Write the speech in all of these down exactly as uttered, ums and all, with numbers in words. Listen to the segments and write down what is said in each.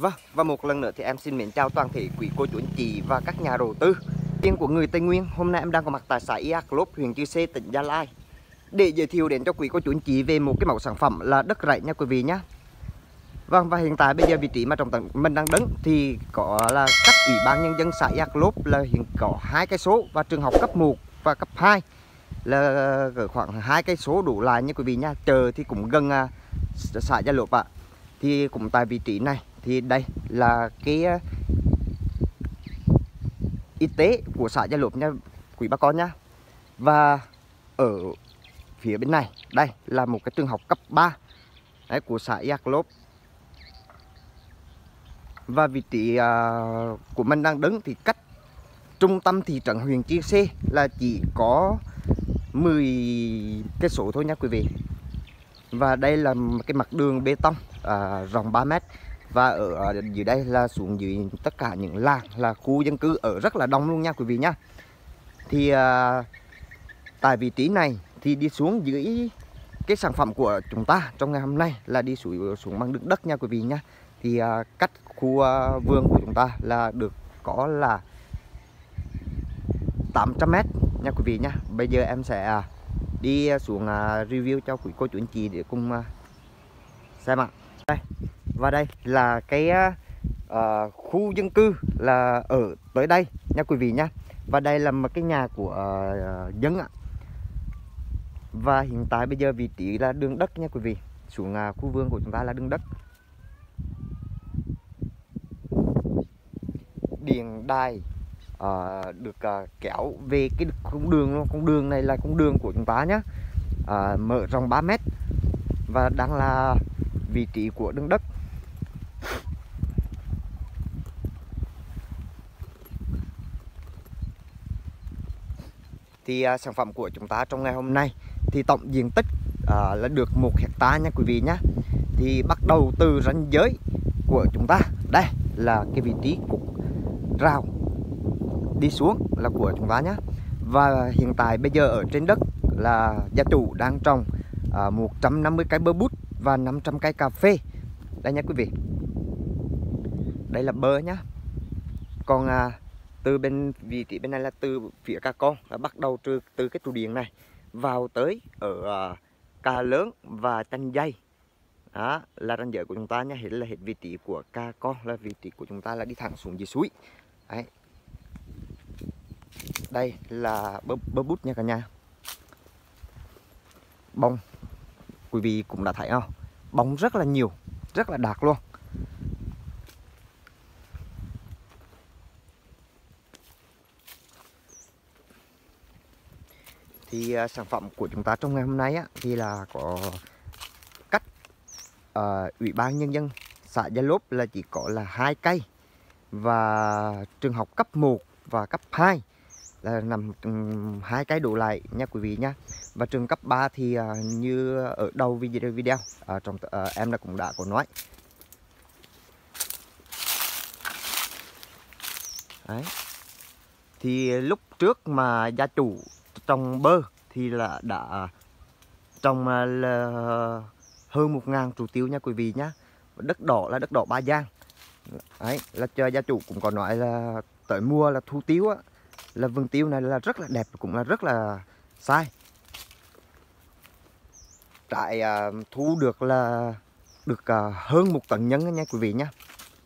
Vâng, và một lần nữa thì em xin mến chào toàn thể quý cô chú anh chị và các nhà đầu tư riêng của người Tây Nguyên. Hôm nay em đang có mặt tại xã Iaglop, huyện Chư Sê, tỉnh Gia Lai để giới thiệu đến cho quý cô chú anh chị về một cái mẫu sản phẩm là đất rẫy nha quý vị nhé. Vâng, và hiện tại bây giờ vị trí mà trong tận mình đang đứng thì có là cách Ủy ban Nhân dân xã Iaglop là hiện có hai cây số và trường học cấp một và cấp hai là ở khoảng hai cây số đủ lại nha quý vị nha. Chợ thì cũng gần à, xã Iaglop ạ. À. Thì cũng tại vị trí này thì đây là cái y tế của xã Iaglop nha quý bà con nha. Và ở phía bên này đây là một cái trường học cấp ba đấy, của xã Iaglop. Và vị trí uh, của mình đang đứng thì cách trung tâm thị trấn huyện Chư Sê là chỉ có mười cây số thôi nha quý vị. Và đây là cái mặt đường bê tông uh, rộng ba mét. Và ở dưới đây là xuống dưới tất cả những làng là khu dân cư ở rất là đông luôn nha quý vị nhá. Thì uh, tại vị trí này thì đi xuống dưới cái sản phẩm của chúng ta trong ngày hôm nay là đi xuống xuống bằng đường đất nha quý vị nhá. Thì uh, cách khu uh, vườn của chúng ta là được có là tám trăm mét nha quý vị nhá. Bây giờ em sẽ uh, đi xuống uh, review cho quý cô chú anh chị để cùng uh, xem ạ. Đây. Và đây là cái uh, khu dân cư là ở tới đây nha quý vị nhá. Và đây là một cái nhà của uh, dân ạ. Và hiện tại bây giờ vị trí là đường đất nha quý vị. Xuống uh, khu vườn của chúng ta là đường đất. Điện đài uh, được uh, kéo về cái con đường con đường này là con đường của chúng ta nhé, uh, mở rộng ba mét và đang là vị trí của đường đất. Thì uh, sản phẩm của chúng ta trong ngày hôm nay thì tổng diện tích uh, là được một hecta nha quý vị nhé. Thì bắt đầu từ ranh giới của chúng ta đây là cái vị trí cục rào đi xuống là của chúng ta nhé. Và hiện tại bây giờ ở trên đất là gia chủ đang trồng uh, một trăm năm mươi cây bơ bút và năm trăm cây cà phê đây nha quý vị. Đây là bơ nhá. Còn uh, từ bên vị trí bên này là từ phía cà con là bắt đầu từ từ cái trụ điện này vào tới ở uh, cà lớn và chanh dây. Đó là ranh giới của chúng ta nhé. Hết là hết vị trí của cà con là vị trí của chúng ta là đi thẳng xuống dưới suối. Đấy. Đây là bơ, bơ bút nha cả nhà. Bông quý vị cũng đã thấy không? Bông rất là nhiều, rất là đạt luôn. Thì uh, sản phẩm của chúng ta trong ngày hôm nay á, thì là có cách uh, Ủy ban Nhân dân xã Iaglop là chỉ có là hai cây. Và trường học cấp một và cấp hai là nằm um, hai cái đủ lại nha quý vị nha. Và trường cấp ba thì uh, như ở đầu video video uh, trong uh, em đã cũng đã có nói. Đấy. Thì lúc trước mà gia chủ trồng bơ thì là đã trồng uh, là hơn một ngàn trụ tiêu nha quý vị nhá. Đất đỏ là đất đỏ Ba Giang. Đấy, là cho gia chủ cũng có nói là tới mua là thu tiêu á, là vườn tiêu này là rất là đẹp, cũng là rất là sai. Trại uh, thu được là được uh, hơn một tấn nhân nha quý vị nhé.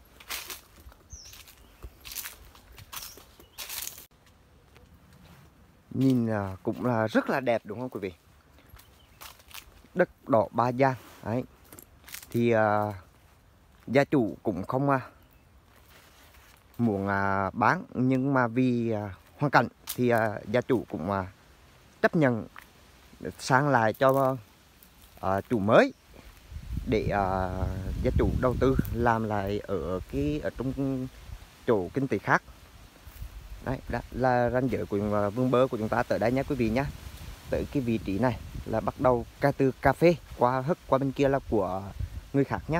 Nhìn uh, cũng là rất là đẹp đúng không quý vị. Đất đỏ Ba Giang. Đấy. Thì uh, gia chủ cũng không uh, muốn uh, bán, nhưng mà vì uh, hoàn cảnh thì uh, gia chủ cũng uh, chấp nhận sang lại cho uh, chủ mới để uh, gia chủ đầu tư làm lại ở cái ở trong chỗ kinh tế khác. Đấy, đó là ranh giới của uh, vườn bơ của chúng ta tới đây nhé quý vị nhé. Tới cái vị trí này là bắt đầu ca từ cà phê qua hất qua bên kia là của người khác nhé.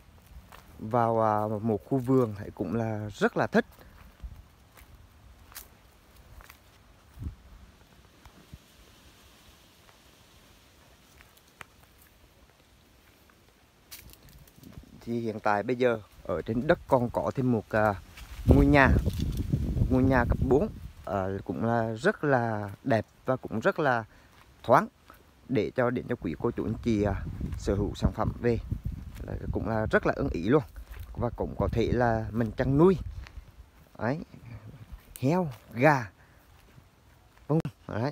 Vào một khu vườn thì cũng là rất là thích. thì hiện tại bây giờ ở trên đất còn có thêm một uh, ngôi nhà, ngôi nhà cấp bốn, uh, cũng là rất là đẹp và cũng rất là thoáng để cho đến cho quý cô chú anh chị uh, sở hữu sản phẩm về, cũng là rất là ưng ý luôn. Và cũng có thể là mình chăn nuôi đấy, heo, gà, vâng, đấy.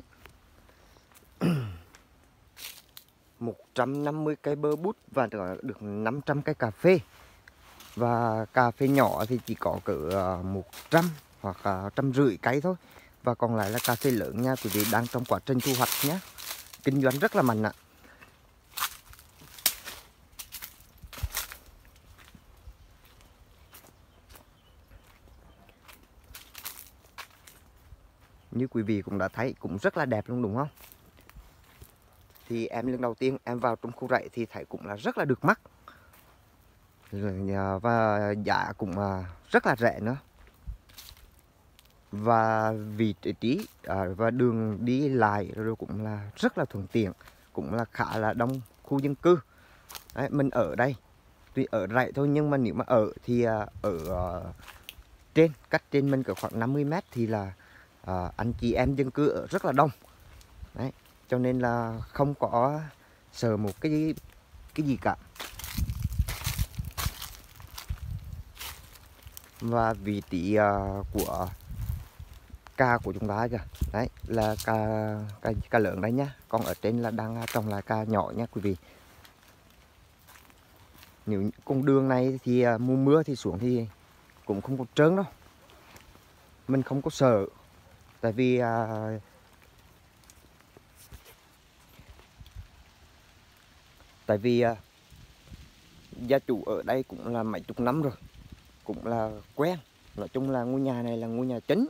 một trăm năm mươi cây bơ bút và được năm trăm cây cà phê. Và cà phê nhỏ thì chỉ có cỡ một trăm hoặc trăm rưỡi cây thôi. Và còn lại là cà phê lớn nha quý vị, đang trong quá trình thu hoạch nhé. Kinh doanh rất là mạnh ạ. Như quý vị cũng đã thấy cũng rất là đẹp luôn đúng không? Thì em lần đầu tiên em vào trong khu rẫy thì thấy cũng là rất là được mắt. Và giá cũng rất là rẻ nữa. Và vị trí và đường đi lại rồi cũng là rất là thuận tiện, cũng là khá là đông khu dân cư. Đấy, mình ở đây tuy ở rẫy thôi nhưng mà nếu mà ở thì ở trên, cách trên mình cỡ khoảng năm mươi mét thì là à, anh chị em dân cư ở rất là đông. Đấy, cho nên là không có sợ một cái cái gì cả. Và vị trí uh, của ca của chúng ta kìa, đấy là ca, ca, ca lớn đấy nhá, còn ở trên là đang trồng lại ca nhỏ nha quý vị. Nếu con đường này thì uh, mùa mưa thì xuống thì cũng không có trơn đâu, mình không có sợ, tại vì uh, tại vì uh, gia chủ ở đây cũng là mấy chục năm rồi, cũng là quen. Nói chung là ngôi nhà này là ngôi nhà chính.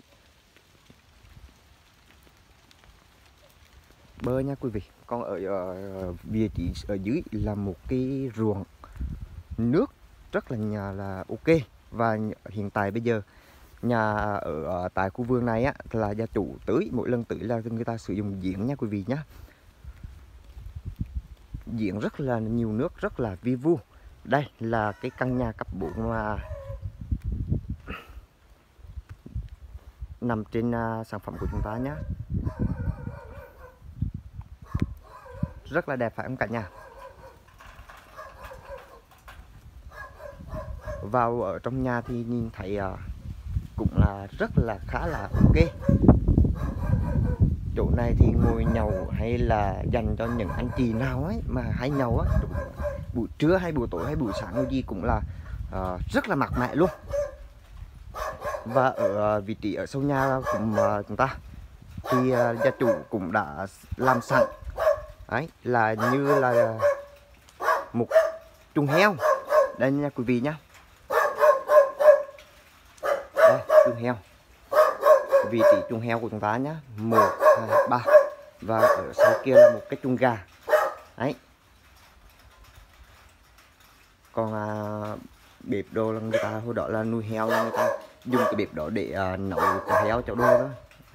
Bơ nha quý vị. Còn ở, ở vị trí ở dưới là một cái ruộng nước rất là nhà là ok. Và hiện tại bây giờ nhà ở, ở tại khu vườn này á, là gia chủ tưới, mỗi lần tưới là người ta sử dụng giếng nha quý vị nhé. Giếng rất là nhiều nước, rất là vi vu. Đây là cái căn nhà cấp bốn mà nằm trên uh, sản phẩm của chúng ta nhé. Rất là đẹp phải không cả nhà? Vào ở trong nhà thì nhìn thấy uh, cũng là rất là khá là ok. Chỗ này thì ngồi nhậu hay là dành cho những anh chị nào ấy mà hay nhậu á, buổi trưa hay buổi tối hay buổi sáng hay gì cũng là uh, rất là mát mẻ luôn. Và ở vị trí ở sau nhà của chúng ta thì uh, gia chủ cũng đã làm sẵn đấy, là như là một chuồng heo đây nha quý vị nhá. Đây, chuồng heo, vị trí chuồng heo của chúng ta nhá, một hai ba. Và ở sau kia là một cái chuồng gà đấy. Còn à, bếp đồ là người ta hồi đó là nuôi heo, là người ta dùng cái bếp đó để uh, nấu cho heo cho đồ đó.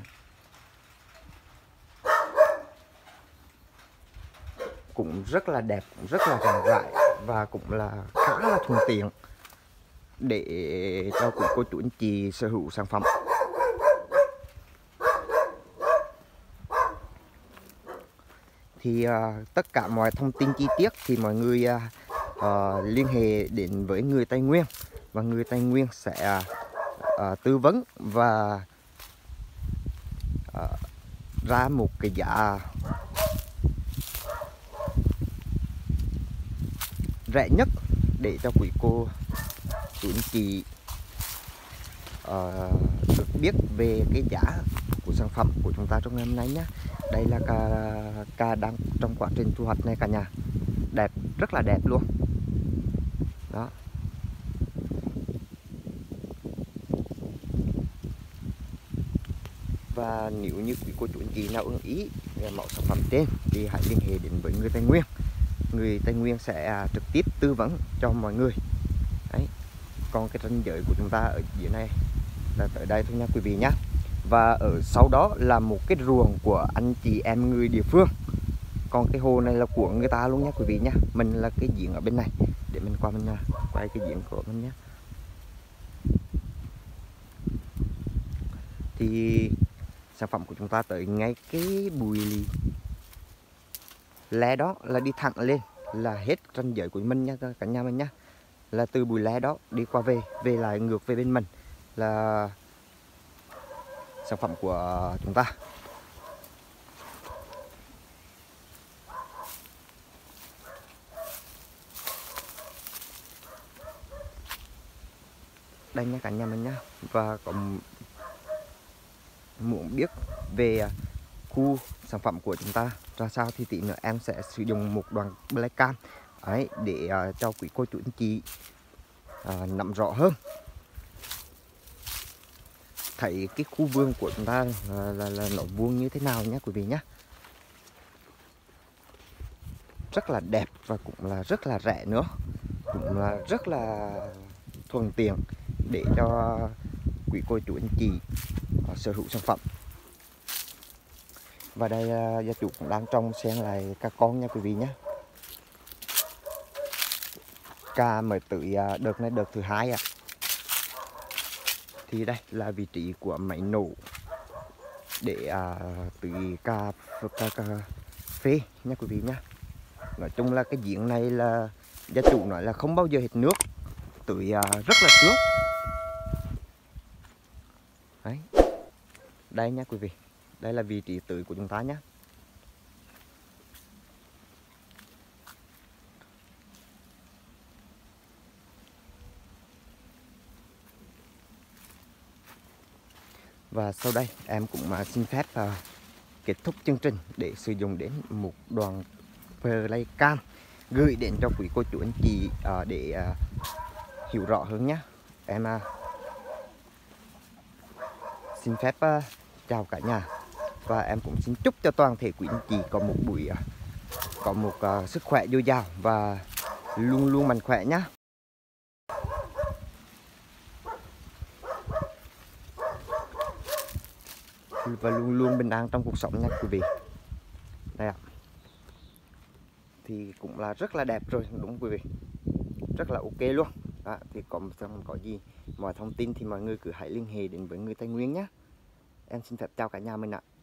Cũng rất là đẹp, cũng rất là rộng rãi và cũng là khá là thuận tiện để cho quý cô chú anh chị sở hữu sản phẩm. Thì uh, tất cả mọi thông tin chi tiết thì mọi người uh, uh, liên hệ đến với người Tây Nguyên, và người Tây Nguyên sẽ uh, tư vấn và uh, ra một cái giá rẻ nhất để cho quý cô chú anh chị uh, được biết về cái giá của sản phẩm của chúng ta trong ngày hôm nay nhé. Đây là cà, cà đang trong quá trình thu hoạch này cả nhà, đẹp, rất là đẹp luôn đó. Và nếu như quý cô chú anh chị nào ưng ý mẫu sản phẩm trên thì hãy liên hệ đến với người Tây Nguyên. Người Tây Nguyên sẽ trực tiếp tư vấn cho mọi người đấy. Còn cái ranh giới của chúng ta ở dưới này là tới đây thôi nha quý vị nhé. Và ở sau đó là một cái ruộng của anh chị em người địa phương. Còn cái hồ này là của người ta luôn nha quý vị nhé. Mình là cái giếng ở bên này để mình qua bên quay cái diện của mình nhé. Thì sản phẩm của chúng ta tới ngay cái bụi lá đó là đi thẳng lên là hết ranh giới của mình nha cả nhà mình nhé. Là từ bụi lá đó đi qua về về lại ngược về bên mình là sản phẩm của chúng ta. Đây nha cả nhà mình nhé. Và có muốn biết về khu sản phẩm của chúng ta ra sao thì tí nữa em sẽ sử dụng một đoạn black cam ấy để uh, cho quý cô chú anh chị uh, nắm rõ hơn, thấy cái khu vườn của chúng ta là, là, là nó vuông như thế nào nhé quý vị nhé. Rất là đẹp và cũng là rất là rẻ nữa, cũng là rất là thuận tiện để cho quý cô chú anh chị uh, sở hữu sản phẩm. Và đây uh, gia chủ cũng đang trồng xen lại các con nha quý vị nhé. Ca mới tới uh, đợt này đợt thứ hai ạ. À. Thì đây là vị trí của máy nổ để uh, từ cà, cà, cà phê nha quý vị nhé. Nói chung là cái diện này là gia chủ nói là không bao giờ hết nước, tưới uh, rất là sướng. Đấy. Đây nha quý vị, đây là vị trí tưới của chúng ta nhé. Và sau đây em cũng uh, xin phép uh, kết thúc chương trình để sử dụng đến một đoạn flycam gửi đến cho quý cô chú anh chị uh, để uh, hiểu rõ hơn nhé. Em uh, xin phép uh, chào cả nhà, và em cũng xin chúc cho toàn thể quý anh chị có một buổi uh, có một uh, sức khỏe dồi dào và luôn luôn mạnh khỏe nhé. Và luôn luôn bình an trong cuộc sống nha quý vị. Đây ạ. Thì cũng là rất là đẹp rồi đúng quý vị, rất là ok luôn. Đó, thì còn không có gì, mọi thông tin thì mọi người cứ hãy liên hệ đến với người Tây Nguyên nhé. Em xin phép chào cả nhà mình ạ.